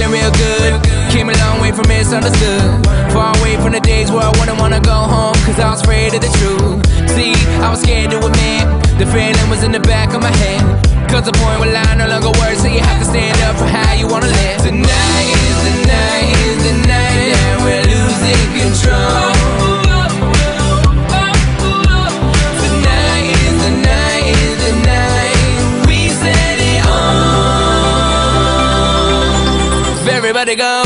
feeling real good. Came a long way from misunderstood. Far away from the days where I wouldn't wanna go home, cause I was afraid of the truth. See, I was scared to admit the feeling was in the back of my head. Cause the point where line no longer works, so you have to stand up for how you wanna live. Tonight is the night, is the night that we're losing control. Tonight is the night, is the night we set it on. Everybody go.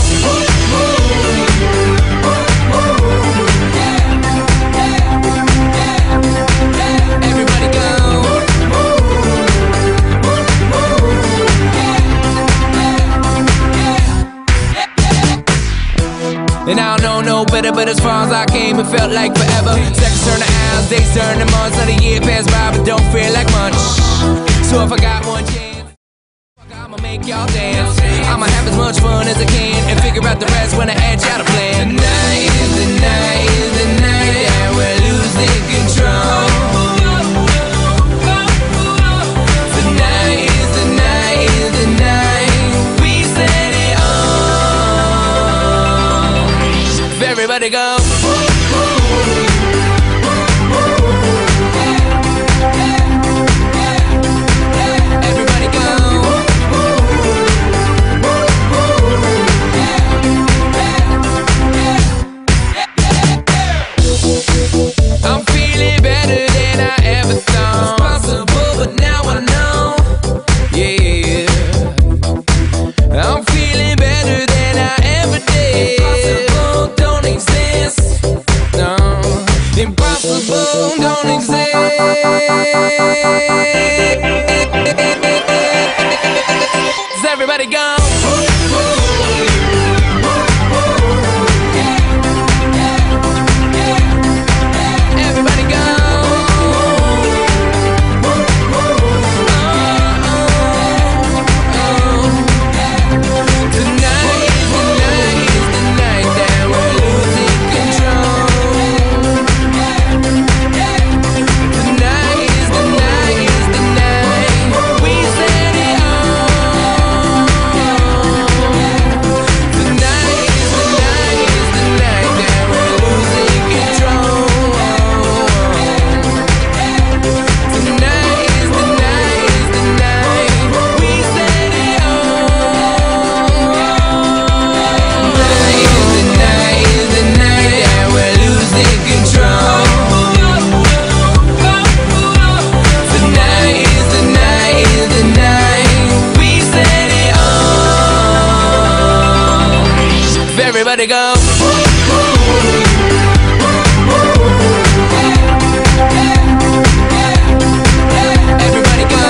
And I don't know no better, but as far as I came, it felt like forever. Seconds turn to hours, days turn to months, not a year passed by, but don't feel like much. So if I got one chance, I'ma make y'all dance. I'ma have as much fun as I can and figure out the rest when I add y'all a plan. Tonight is the night, is the night that we're losing control. Tonight is the night, is the night we set it on. Everybody go. Everybody go. I'm feeling better than I ever thought. It's possible, but now I know. Yeah, I'm feeling better than I ever did. Impossible don't exist. No, impossible don't exist. Everybody go. Everybody go. Tonight is the night that we're losing control. Tonight is the night we set it on. Tonight is the night that we're losing control. Tonight is the night we set it on. Everybody go. Everybody go.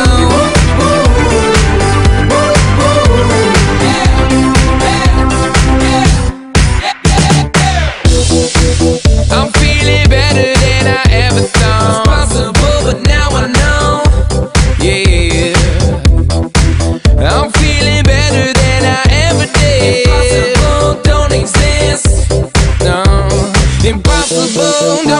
I'm feeling better than I ever thought. It's possible, but now I know. Yeah, I'm feeling better than I ever did. Impossible don't exist. No, impossible don't